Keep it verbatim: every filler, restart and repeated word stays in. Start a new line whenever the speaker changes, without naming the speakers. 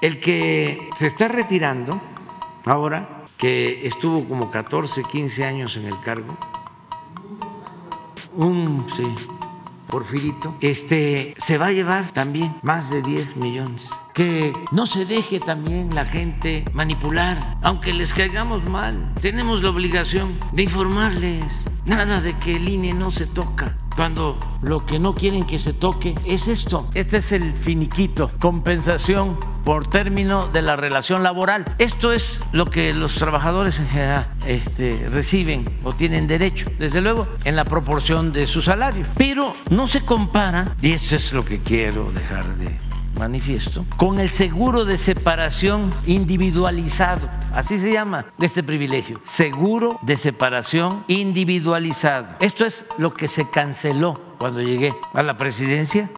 El que se está retirando ahora, que estuvo como catorce, quince años en el cargo, un sí, Porfirito, este, se va a llevar también más de diez millones. Que no se deje también la gente manipular, aunque les caigamos mal. Tenemos la obligación de informarles. Nada de que el I N E no se toca, cuando lo que no quieren que se toque es esto. Este es el finiquito, compensación por término de la relación laboral. Esto es lo que los trabajadores en general este, reciben o tienen derecho, desde luego, en la proporción de su salario. Pero no se compara, y eso es lo que quiero dejar de manifiesto, con el seguro de separación individualizado, así se llama este privilegio, seguro de separación individualizado. Esto es lo que se canceló cuando llegué a la presidencia.